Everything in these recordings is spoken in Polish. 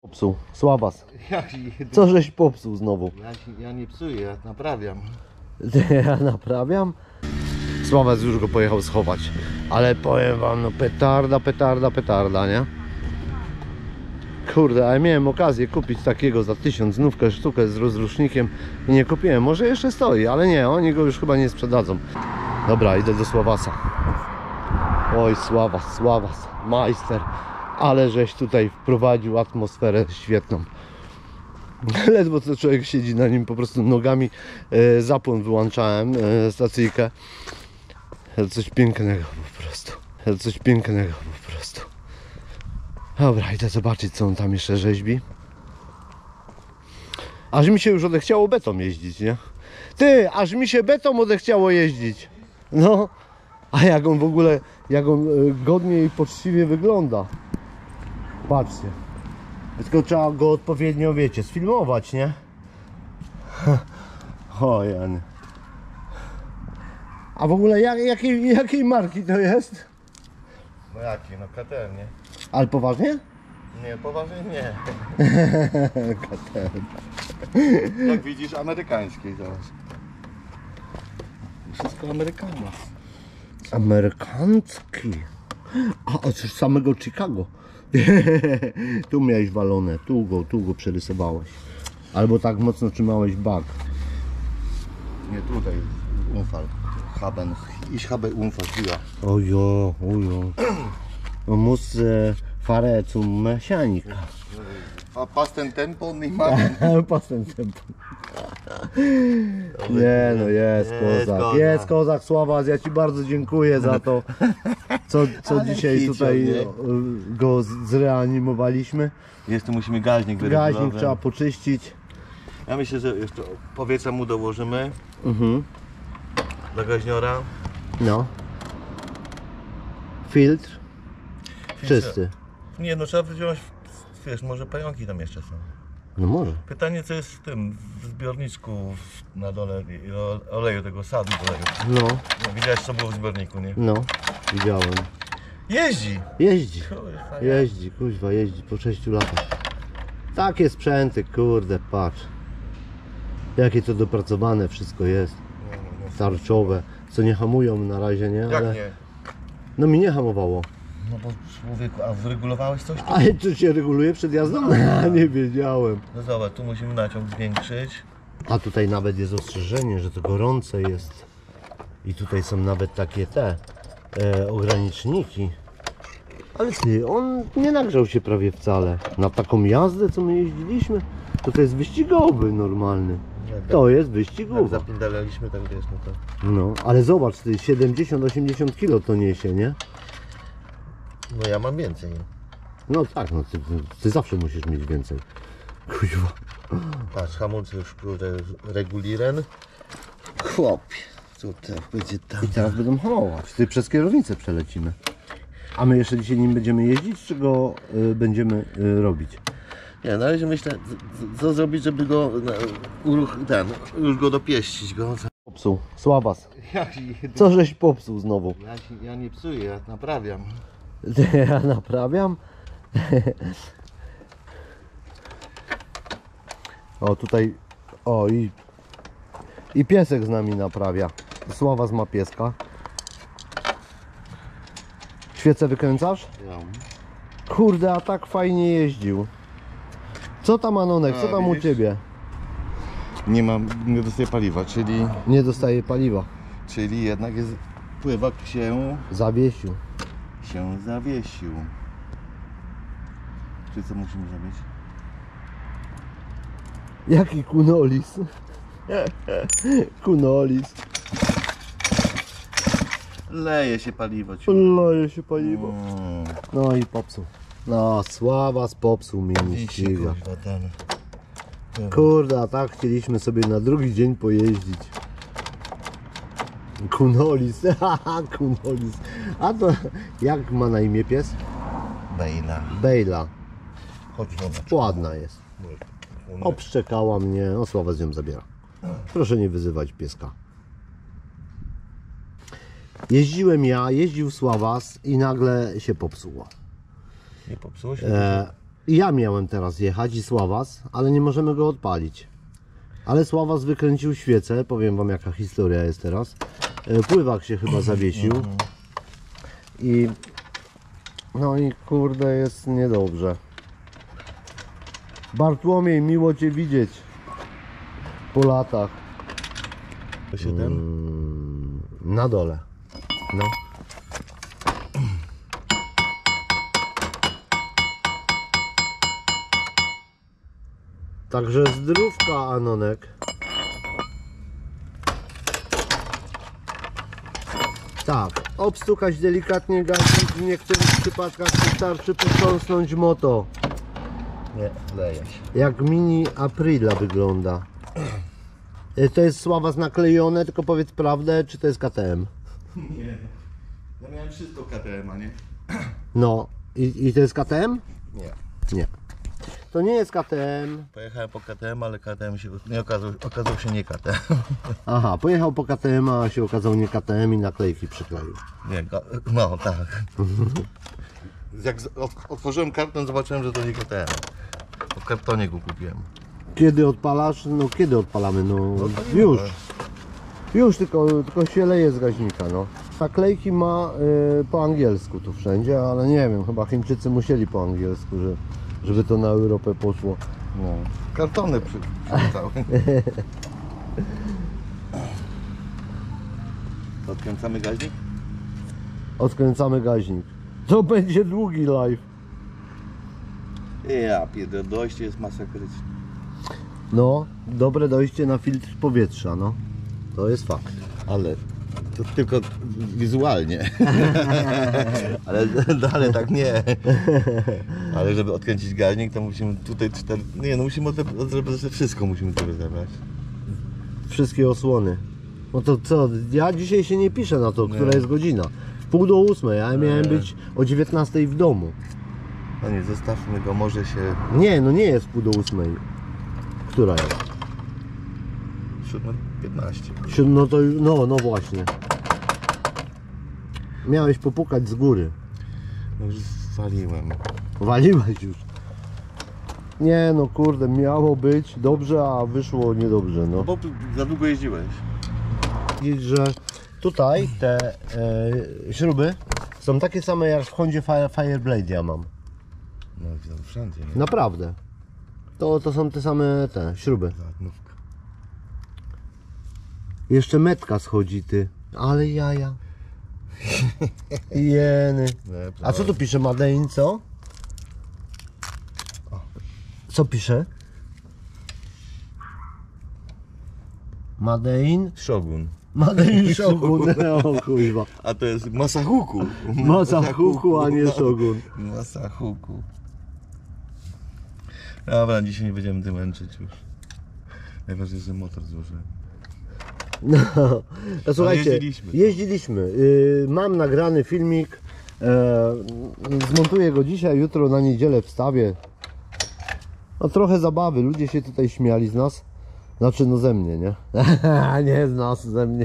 Popsuł, Sławas. Co żeś popsuł znowu? Ja nie psuję, ja naprawiam. Ja naprawiam? Sławas już go pojechał schować. Ale powiem wam, no petarda, nie? Kurde, ale miałem okazję kupić takiego za 1000 znówkę sztukę z rozrusznikiem i nie kupiłem. Może jeszcze stoi, ale nie, oni go już chyba nie sprzedadzą. Dobra, idę do Sławasa. Oj, Sławas, majster. Ale żeś tutaj wprowadził atmosferę świetną. Ledwo co człowiek siedzi na nim, po prostu nogami zapłon wyłączałem, stacyjkę. Coś pięknego po prostu. Coś pięknego po prostu. Dobra, idę zobaczyć, co on tam jeszcze rzeźbi. Aż mi się już odechciało betą jeździć, nie? Ty, aż mi się betą odechciało jeździć. No, a jak on w ogóle, jak on godnie i poczciwie wygląda. Patrzcie. Tylko trzeba go odpowiednio, wiecie, sfilmować, nie? O Jan. A w ogóle jakiej marki to jest? No jaki? No KTM, nie? Ale poważnie? Nie, poważnie nie. KTM. Jak widzisz, amerykańskiej teraz. Wszystko Amerykana. Amerykański. A coś samego Chicago. Tu miałeś walone, tu go przerysowałeś. Albo tak mocno trzymałeś bak. Nie, tutaj Unfall. Haben. Ich habe Unfall hier. Ojo. Man muss fahren zum Mechaniker. Passt den Tempo nicht machen. Pasem tempo. Nie no, jest kozak. Jest kozak, Sławas, ja ci bardzo dziękuję za to, co dzisiaj tutaj go zreanimowaliśmy. Jeszcze musimy gaźnik wyregulować. Gaźnik trzeba poczyścić. Ja myślę, że jeszcze powietrza mu dołożymy. Do gaźniora. No. Filtr. Czysty. Nie no, trzeba wziąć, wiesz, może pająki tam jeszcze są. No może. Pytanie, co jest w tym, w zbiorniczku na dole oleju, tego sadu oleju. No, No, widziałeś, co było w zbiorniku, nie? no. Widziałem. Jeździ! Jeździ, kuźwa, jeździ po 6 latach. Takie sprzęty, kurde, patrz. Jakie to dopracowane wszystko jest. Tarczowe, co nie hamują na razie, nie? Jak nie? No mi nie hamowało. No bo człowieku, a wyregulowałeś coś? Ale to się reguluje przed jazdą? Nie wiedziałem. No zobacz, tu musimy naciąg zwiększyć. A tutaj nawet jest ostrzeżenie, że to gorące jest. I tutaj są nawet takie ograniczniki. Ale ty, on nie nagrzał się prawie wcale. Na taką jazdę, co my jeździliśmy, to jest wyścigowy normalny. To jest Jak wyścigowy. zapindalaliśmy, tak wiesz, no to... No, ale zobacz, ty 70-80 kg to niesie, nie? No ja mam więcej. No tak, no ty zawsze musisz mieć więcej. Kuźwa. Patrz, hamulce już regulieren. Chłopie, tutaj będzie tam. I teraz będą hamować. Ty przez kierownicę przelecimy. A my jeszcze dzisiaj nim będziemy jeździć, czy go będziemy robić? Nie, na razie myślę, co zrobić, żeby go już go dopieścić go. Popsuł, Sławas. Co żeś popsuł znowu? Ja nie psuję, ja naprawiam. Ja naprawiam. O tutaj, o i piesek z nami naprawia. Sławas ma pieska. Świecę wykręcasz? Ja. Kurde, a tak fajnie jeździł. Co tam, Anonek, co tam u widzisz? ciebie? Nie dostaję paliwa, Nie dostaje paliwa. czyli jednak jest, pływak się Zawiesił. zawiesił. Czy co musimy zrobić? Jaki kunolis? Kunolis. Leje się paliwo. Leje się paliwo. No i popsuł. No, Sławas popsuł mnie, nie ściga. Kurde, a tak chcieliśmy sobie na drugi dzień pojeździć. Kunolis, Kunolis. A to jak ma na imię pies? Bejla. Bejla. Chodź, zobacz. Ładna jest. Obszczekała mnie, no Sława z nią zabiera. Proszę nie wyzywać pieska. Jeździłem ja, jeździł Sławas i nagle się popsuło. Nie popsuło się? I ja miałem teraz jechać i Sławas, ale nie możemy go odpalić. Ale Sławas wykręcił świecę, powiem wam jaka historia jest teraz. Pływak się chyba zawiesił. I no i kurde jest niedobrze. Bartłomiej, miło cię widzieć po latach. To się ten? Na dole. No. Także zdrówka, Anonek. Tak, obstukać delikatnie gaźnik, w niektórych przypadkach wystarczy potrząsnąć moto. Nie, leje się. Jak mini Aprilia wygląda. To jest Sławas naklejone, tylko powiedz prawdę, czy to jest KTM? Nie. Ja miałem wszystko KTM, a nie? No, i to jest KTM? Nie. Nie. To nie jest KTM. Pojechałem po KTM, ale KTM się nie okazał się nie KTM. Aha, pojechał po KTM, a się okazał nie KTM i naklejki przykleił. Nie, no tak. Jak otworzyłem karton, zobaczyłem, że to nie KTM. W kartonie go kupiłem. Kiedy odpalasz? No kiedy odpalamy? No, No to już. nie. Już, tylko się leje z gaźnika, no. Naklejki ma po angielsku tu wszędzie, ale nie wiem, chyba Chińczycy musieli po angielsku, żeby to na Europę poszło. No. Kartony przyleciały. Odkręcamy gaźnik? Odkręcamy gaźnik. To będzie długi live. Ja pierdolę, dojście jest masakryczne. No, dobre dojście na filtr powietrza, no. To jest fakt. Ale to tylko wizualnie. ale tak nie. Ale żeby odkręcić gaźnik, to musimy tutaj nie, no musimy odebrać wszystko, musimy tu rozebrać. Wszystkie osłony. No to co, ja dzisiaj się nie piszę na to, która jest godzina. W 7:30, ja miałem być o 19:00 w domu. No nie, zostawmy go, może się... Nie, no nie jest 7:30. Która jest? 7:15. No to no właśnie. Miałeś popukać z góry. No już zwaliłem. Waliłeś już. Nie no kurde, miało być dobrze, a wyszło niedobrze, no. Bo za długo jeździłeś. Widzisz, że tutaj te śruby są takie same jak w Hondzie Fireblade ja mam. No widzę wszędzie, nie? Naprawdę. To są te same te śruby. Zadnówka. Jeszcze metka schodzi, ty. Ale jaja. Jeny. A co tu pisze? Made in co? Co pisze? Made in? Shogun. Made in Shogun. O kurwa. A to jest Masahuku. Masahuku, a nie Shogun. Masahuku. Dobra, dzisiaj nie będziemy tym męczyć już. Najważniejsze, że motor złożyłem. No, słuchajcie, jeździliśmy. jeździliśmy. Mam nagrany filmik. Zmontuję go dzisiaj, jutro na niedzielę wstawię. No trochę zabawy, ludzie się tutaj śmiali z nas. Znaczy no ze mnie, nie? Nie z nas, ze mnie.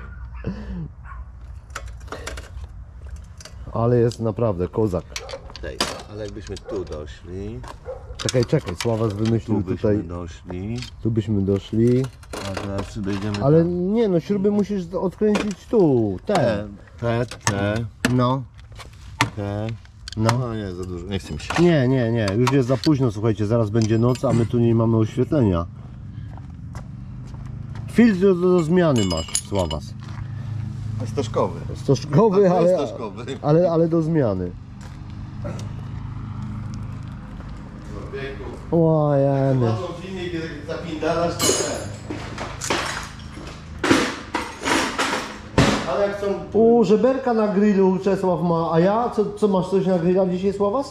Ale jest naprawdę kozak. Tej, ale jakbyśmy tu doszli, Czekaj, Sławas wymyślił tu tutaj. byśmy doszli, Tu byśmy doszli. a teraz czy dojdziemy Ale tam? nie no, śruby musisz odkręcić tu. Te. Te. No. No nie, za dużo, nie chcę mi się. Nie, już jest za późno, słuchajcie, zaraz będzie noc, a my tu nie mamy oświetlenia. Filtr do zmiany masz, Sławas. Stożkowy. Stożkowy, To jest stożkowy. ale do zmiany. O, jeny. filmik, kiedy zapindalasz, to ale jak są... Żeberka na grillu Czesław ma, a ja? Co masz coś na grilla dzisiaj, Sławas?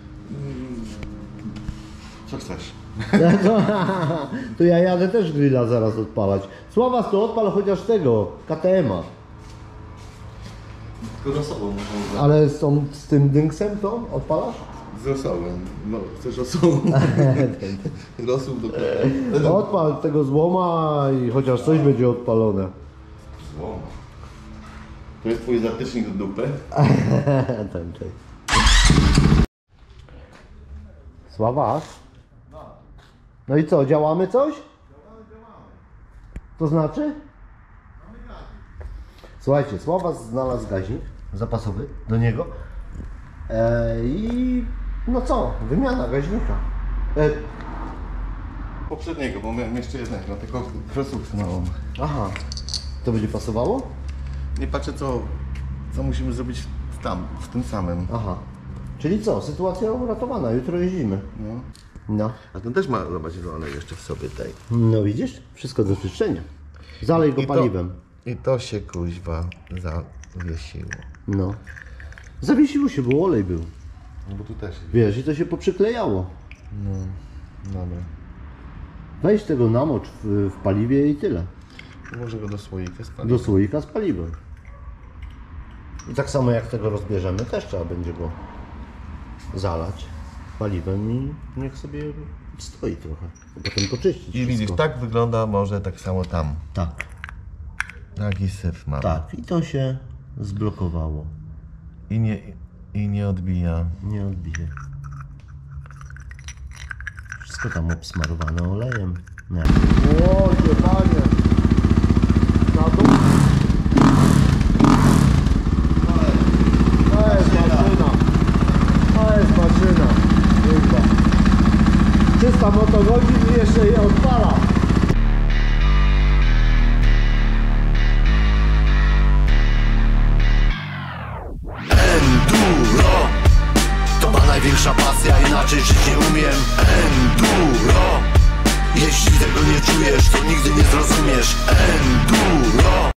Co chcesz? To ja jadę też grilla zaraz odpalać. Sławas, to odpal chociaż tego, KTM-a. Tylko rosołą można. Ale z tym dynksem to odpalasz? Z rosołem. No, chcesz rosołu? Rosół do Odpal tego złoma i chociaż coś będzie odpalone. Złom. To jest twój zatycznik do dupy? Ten. Sława? No i co, działamy coś? To znaczy? Słuchajcie, Sława znalazł gaźnik zapasowy do niego i no co, wymiana gaźnika. Poprzedniego, bo miałem jeszcze jednego, tylko kresówkę małą. Aha, to będzie pasowało? Nie patrzę co musimy zrobić w tym samym. Aha, czyli co, sytuacja uratowana, jutro jeździmy. No. No. A ten też ma, zobacz, ale jeszcze w sobie tej. No widzisz, wszystko do czyszczenia. Zalej go paliwem. I to się kuźwa zawiesiło. No. Zawiesiło się, bo olej był. No bo tu też jest. Wiesz, i to się poprzyklejało. No, dobra. Weź tego namocz w paliwie i tyle. Może go do słoika spalić. Do słoika z paliwem. I tak samo jak tego rozbierzemy, też trzeba będzie go zalać paliwem i niech sobie stoi trochę. A potem poczyścić. I widzisz, wszystko. tak wygląda może tak samo tam. Tak. Taki syf ma. Tak. I to się zblokowało. I nie odbija. Nie odbije. Wszystko tam obsmarowane olejem. Nie. Łodzie, panie! Na dół? To jest maszyna. To jest maszyna. Kurwa. 300 motogodzin i jeszcze je odpala. Enduro to ma największa pasja, inaczej żyć nie umiem. Enduro, jeśli tego nie czujesz, to nigdy nie zrozumiesz. Enduro.